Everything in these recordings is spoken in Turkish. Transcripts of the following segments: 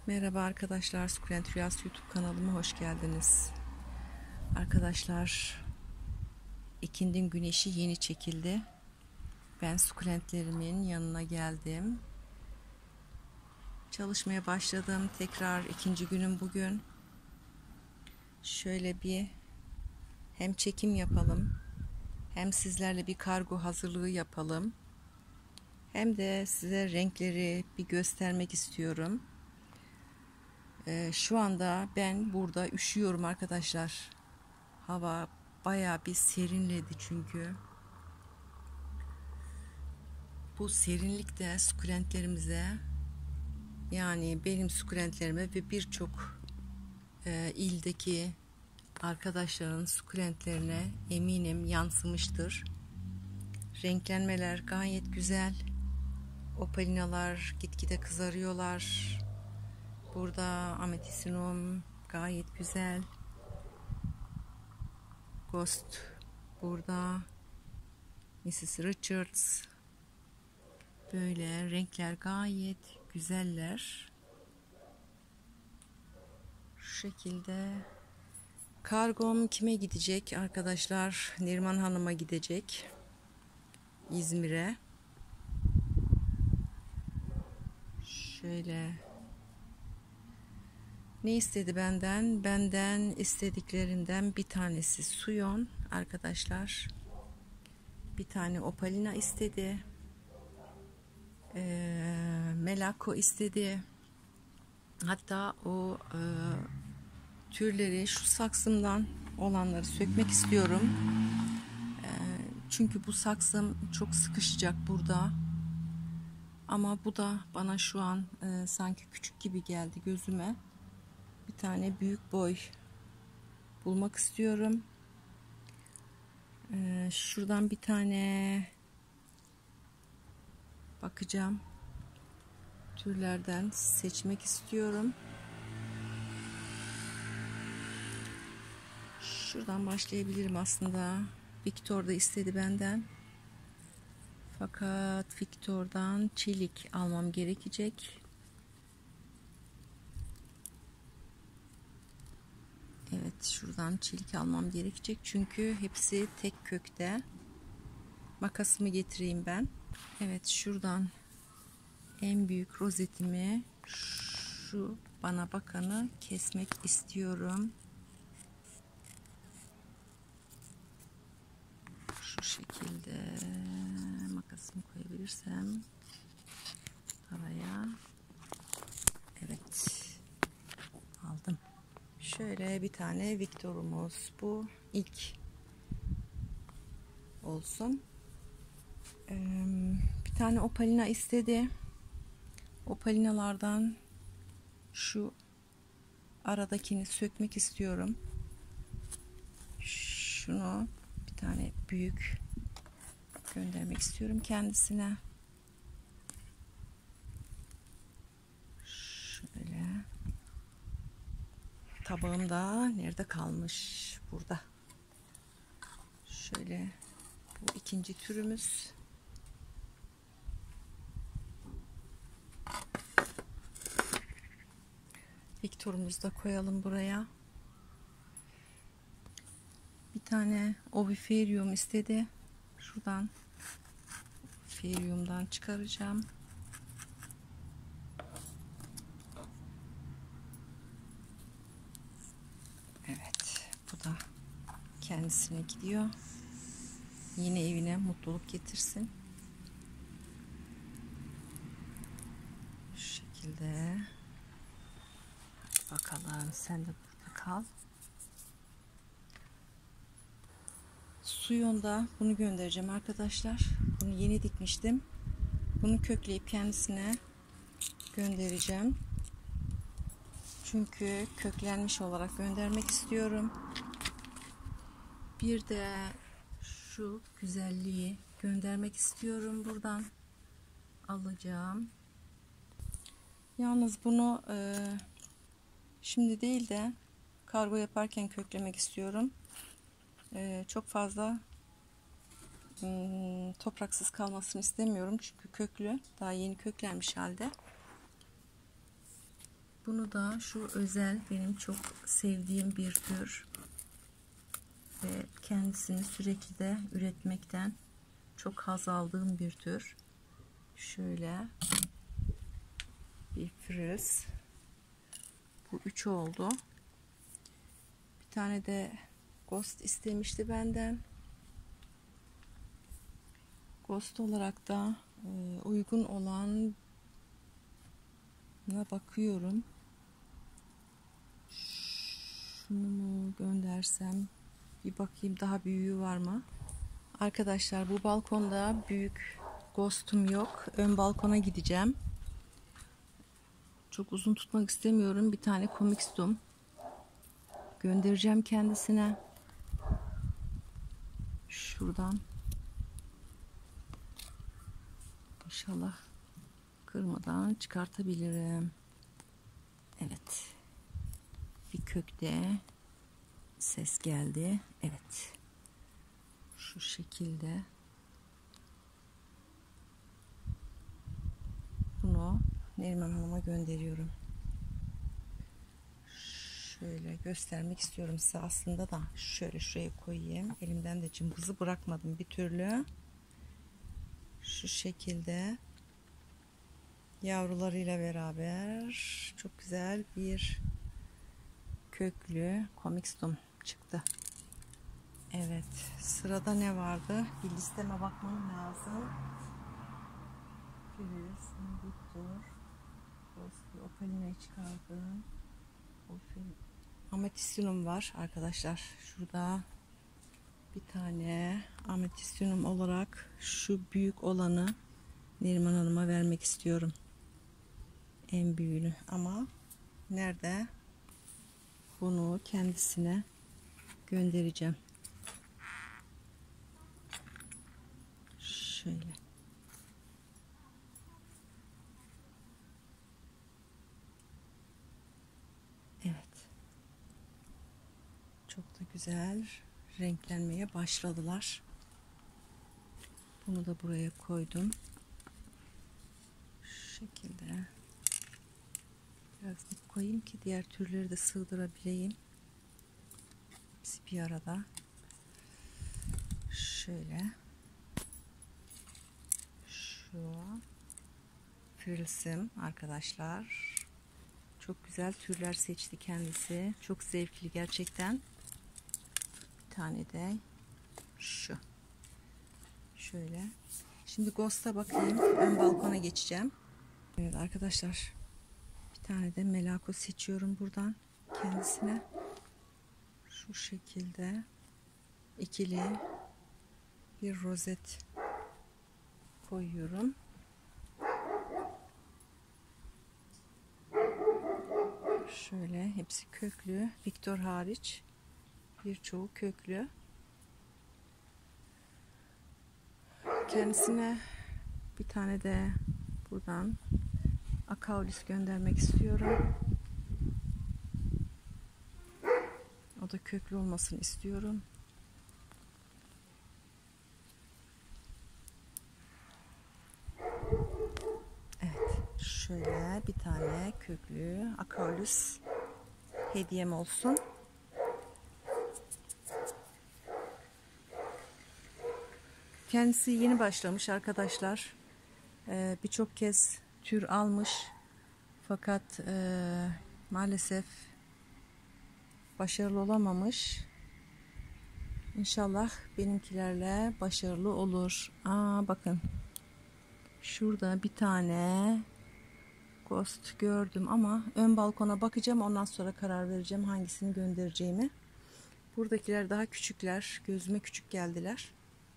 Merhaba arkadaşlar, Sukulent Rüyası YouTube kanalıma hoş geldiniz. Arkadaşlar, ikindin güneşi yeni çekildi. Ben sukulentlerimin yanına geldim. Çalışmaya başladım. Tekrar ikinci günüm bugün. Şöyle bir hem çekim yapalım, hem sizlerle bir kargo hazırlığı yapalım. Hem de size renkleri bir göstermek istiyorum. Şu anda ben burada üşüyorum arkadaşlar. Hava bayağı bir serinledi çünkü. Bu serinlik de sukulentlerimize, yani benim sukulentlerime ve birçok ildeki arkadaşların sukulentlerine eminim yansımıştır. Renklenmeler gayet güzel. Opalinalar gitgide kızarıyorlar. Burada Amethysinum gayet güzel. Ghost burada. Mrs. Richards. Böyle renkler gayet güzeller. Şu şekilde. Kargom kime gidecek arkadaşlar? Neriman Hanım'a gidecek. İzmir'e. Şöyle. Ne istedi benden? Benden istediklerinden bir tanesi Suyon arkadaşlar. Bir tane Opalina istedi. Melako istedi. Hatta o türleri şu saksımdan olanları sökmek istiyorum. Çünkü bu saksım çok sıkışacak burada. Ama bu da bana şu an sanki küçük gibi geldi gözüme. Bir tane büyük boy bulmak istiyorum. Şuradan bir tane bakacağım. Türlerden seçmek istiyorum. Şuradan başlayabilirim aslında. Victor da istedi benden. Fakat Victor'dan çelik almam gerekecek. Evet, şuradan çelik almam gerekecek. Çünkü hepsi tek kökte. Makasımı getireyim ben. Evet, şuradan en büyük rozetimi, şu bana bakanı kesmek istiyorum. Şu şekilde makasımı koyabilirsem araya. Evet, aldım. Şöyle bir tane Victor'umuz, bu ilk olsun. Bir tane Opalina istedi. Opalinalardan şu aradakini sökmek istiyorum. Şunu bir tane büyük göndermek istiyorum kendisine. Şöyle. Tabağım da nerede kalmış? Burada. Şöyle, bu ikinci türümüz. Victor'umuzu da koyalım buraya. Bir tane Oviferium istedi. Şuradan Oviferium'dan çıkaracağım. Evet, bu da kendisine gidiyor. Yine evine mutluluk getirsin. Şu şekilde. Bakalım, sen de burada kal. Suyonda bunu göndereceğim arkadaşlar. Bunu yeni dikmiştim. Bunu kökleyip kendisine göndereceğim. Çünkü köklenmiş olarak göndermek istiyorum. Bir de şu güzelliği göndermek istiyorum. Buradan alacağım. Yalnız bunu şimdi değil de kargo yaparken köklemek istiyorum. Çok fazla topraksız kalmasını istemiyorum. Çünkü köklü. Daha yeni köklenmiş halde. Bunu da şu özel, benim çok sevdiğim bir tür ve kendisini sürekli de üretmekten çok haz aldığım bir tür. Şöyle bir fırız. Bu 3 oldu. Bir tane de ghost istemişti benden. Ghost olarak da uygun olan bakıyorum. Şunu mu göndersem, bir bakayım daha büyüğü var mı? Arkadaşlar, bu balkonda büyük ghostum yok. Ön balkona gideceğim. Çok uzun tutmak istemiyorum. Bir tane komikstum göndereceğim kendisine. Şuradan. İnşallah kırmadan çıkartabilirim. Evet. Bir kökte ses geldi. Evet. Şu şekilde. Bunu Neriman Hanım'a gönderiyorum. Şöyle göstermek istiyorum size aslında da. Şöyle şuraya koyayım. Elimden de cımbızı bırakmadım bir türlü. Şu şekilde yavrularıyla beraber çok güzel bir köklü komikstum çıktı. Evet, sırada ne vardı? Bir listeme bakmam lazım. Filiz, Victor, Opalina'yı çıkardım. Ametistinum var arkadaşlar. Şurada bir tane ametistinum olarak şu büyük olanı Neriman Hanım'a vermek istiyorum. En büyüğünü, ama nerede? Bunu kendisine göndereceğim. Şöyle. Evet. Çok da güzel renklenmeye başladılar. Bunu da buraya koydum. Şu şekilde. Biraz ip koyayım ki diğer türleri de sığdırabileyim. Hepsi bir arada. Şöyle. Şu frilsim arkadaşlar. Çok güzel türler seçti kendisi. Çok zevkli gerçekten. Bir tane de şu. Şöyle. Şimdi Ghost'a bakayım. Ön balkona geçeceğim. Evet arkadaşlar. Bir tane de Melako seçiyorum buradan kendisine. Şu şekilde ikili bir rozet koyuyorum. Şöyle hepsi köklü. Victor hariç birçoğu köklü. Kendisine bir tane de buradan Akaulis göndermek istiyorum. O da köklü olmasını istiyorum. Evet, şöyle bir tane köklü Akaulis hediyem olsun. Kendisi yeni başlamış arkadaşlar. Birçok kez tür almış. Fakat maalesef başarılı olamamış. İnşallah benimkilerle başarılı olur. Bakın. Şurada bir tane ghost gördüm ama ön balkona bakacağım. Ondan sonra karar vereceğim hangisini göndereceğimi. Buradakiler daha küçükler. Gözüme küçük geldiler.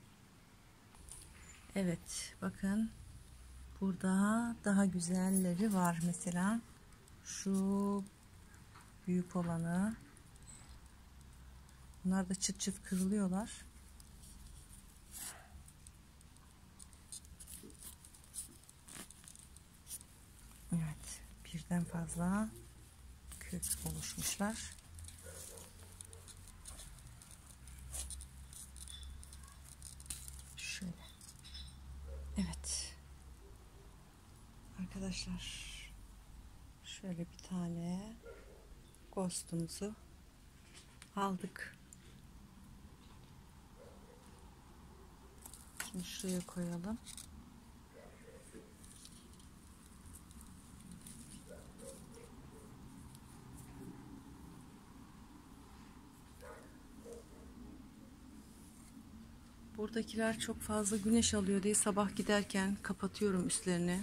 Evet, bakın. Burada daha güzelleri var. Mesela şu büyük olanı. Bunlar da çıt çıt kırılıyorlar. Evet, birden fazla kök oluşmuşlar. Şöyle. Evet. Arkadaşlar Şöyle bir tane ghostumuzu aldık. Şimdi şuraya koyalım. Buradakiler çok fazla güneş alıyor diye sabah giderken kapatıyorum üstlerini.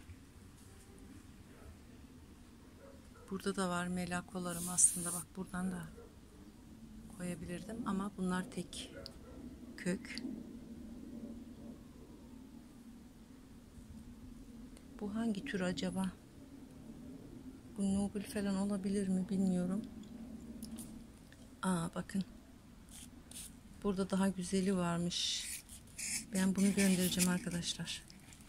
Burada da var melakolarım aslında. Bak buradan da koyabilirdim ama bunlar tek kök. Bu hangi tür acaba? Bu Nobel falan olabilir mi bilmiyorum. Bakın. Burada daha güzeli varmış. Ben bunu göndereceğim arkadaşlar.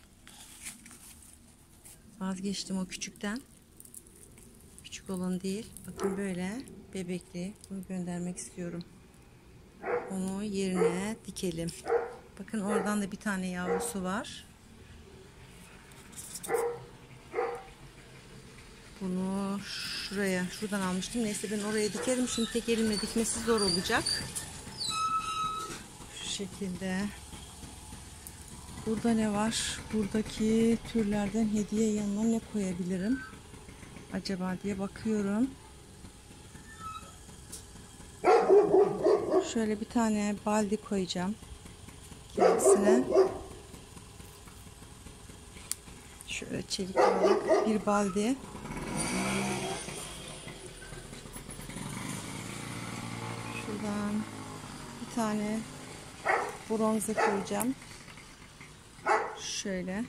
Vazgeçtim o küçükten. Küçük olan değil. Bakın böyle bebekli. Bunu göndermek istiyorum. Onu yerine dikelim. Bakın oradan da bir tane yavrusu var. Bunu şuradan almıştım. Neyse ben oraya dikerim. Şimdi tek elimle dikmesi zor olacak. Şu şekilde. Burada ne var? Buradaki türlerden hediye yanına ne koyabilirim acaba diye bakıyorum. Şöyle bir tane baldi koyacağım kendisine. Şöyle çelik olarak bir baldi. Şuradan bir tane bronze koyacağım. Şöyle.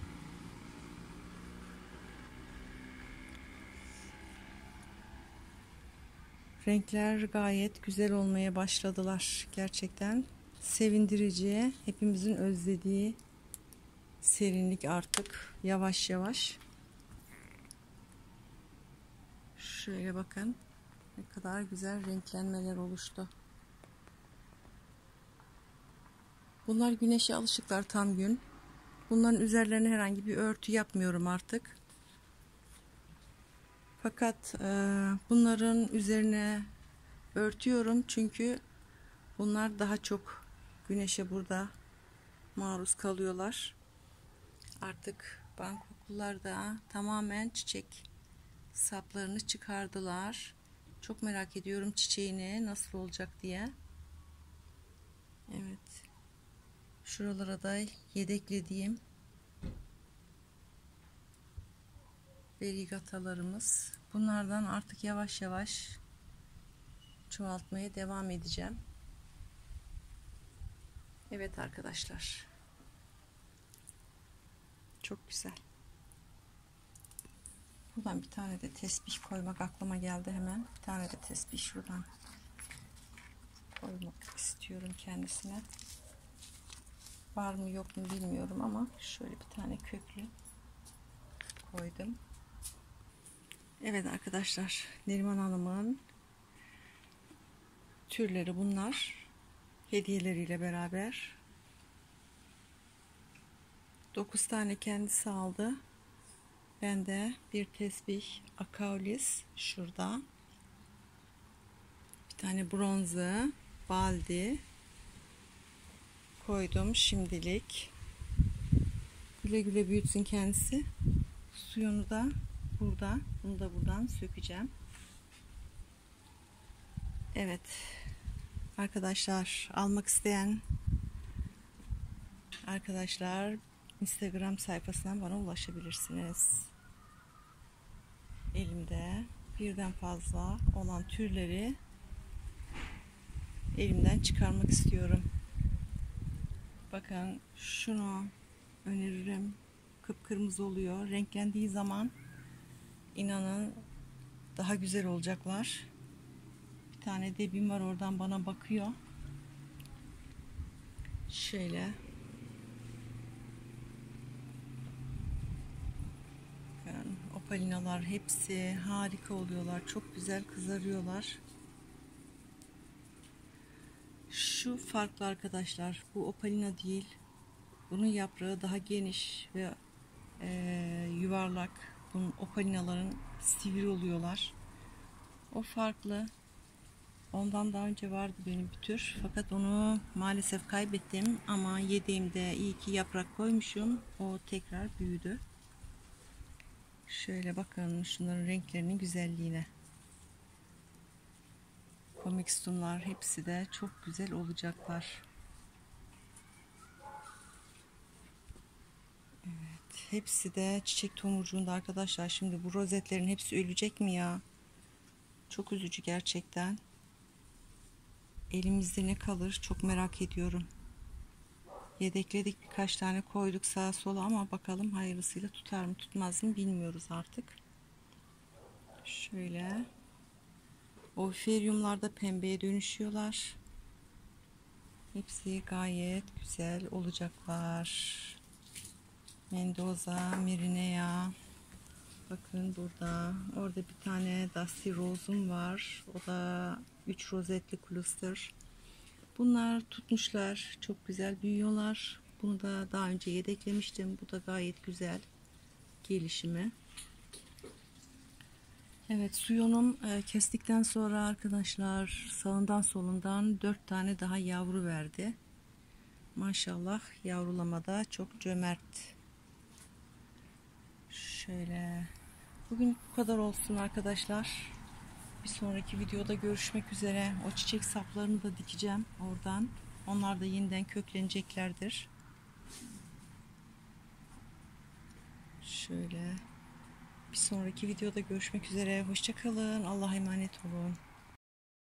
Renkler gayet güzel olmaya başladılar. Gerçekten sevindirici. Hepimizin özlediği serinlik artık yavaş yavaş. Şöyle bakın. Ne kadar güzel renklenmeler oluştu. Bunlar güneşe alışıklar tam gün. Bunların üzerlerine herhangi bir örtü yapmıyorum artık. Fakat bunların üzerine örtüyorum çünkü bunlar daha çok güneşe burada maruz kalıyorlar. Artık Bangkoklular da tamamen çiçek saplarını çıkardılar. Çok merak ediyorum çiçeğini nasıl olacak diye. Evet. Şuralara da yedeklediğim verigatalarımız. Bunlardan artık yavaş yavaş çoğaltmaya devam edeceğim. Evet arkadaşlar. Çok güzel. Buradan bir tane de tesbih koymak aklıma geldi hemen. Bir tane de tesbih şuradan koymak istiyorum kendisine. Var mı yok mu bilmiyorum ama şöyle bir tane köklü koydum. Evet arkadaşlar, Neriman Hanım'ın türleri bunlar. Hediyeleriyle beraber 9 tane kendisi aldı. Ben de bir tesbih akaulis şurada. Bir tane bronzu baldi koydum şimdilik. Güle güle büyütsün kendisi. Suyunu da burada. Bunu da buradan sökeceğim. Evet. Arkadaşlar almak isteyen arkadaşlar Instagram sayfasından bana ulaşabilirsiniz. Elimde birden fazla olan türleri elimden çıkarmak istiyorum. Bakın şunu öneririm. Kıpkırmızı oluyor. Renklendiği zaman inanın daha güzel olacaklar. Bir tane debim var oradan bana bakıyor. Şöyle. Bakın opalinalar hepsi harika oluyorlar. Çok güzel kızarıyorlar. Şu farklı arkadaşlar. Bu opalina değil. Bunun yaprağı daha geniş ve yuvarlak. Bunun opalinaların sivri oluyorlar. O farklı. Ondan daha önce vardı benim bir tür. Fakat onu maalesef kaybettim. Ama yediğimde iyi ki yaprak koymuşum. O tekrar büyüdü. Şöyle bakın şunların renklerinin güzelliğine. Komik hepsi de çok güzel olacaklar. Evet, hepsi de çiçek tomurcuğunda arkadaşlar. Şimdi bu rozetlerin hepsi ölecek mi ya? Çok üzücü gerçekten. Elimizde ne kalır çok merak ediyorum. Yedekledik, birkaç tane koyduk sağa sola ama bakalım hayırlısıyla tutar mı tutmaz mı bilmiyoruz artık. Şöyle. Oiferyumlar da pembeye dönüşüyorlar. Hepsi gayet güzel olacaklar. Mendoza, Mirinea. Bakın burada. Orada bir tane Dusty Rose'um var. O da 3 rozetli cluster. Bunlar tutmuşlar. Çok güzel büyüyorlar. Bunu da daha önce yedeklemiştim. Bu da gayet güzel gelişimi. Evet, suyunum kestikten sonra arkadaşlar sağından solundan 4 tane daha yavru verdi. Maşallah yavrulamada çok cömert. Şöyle. Bugün bu kadar olsun arkadaşlar. Bir sonraki videoda görüşmek üzere. O çiçek saplarını da dikeceğim oradan. Onlar da yeniden kökleneceklerdir. Şöyle. Bir sonraki videoda görüşmek üzere. Hoşça kalın. Allah'a emanet olun.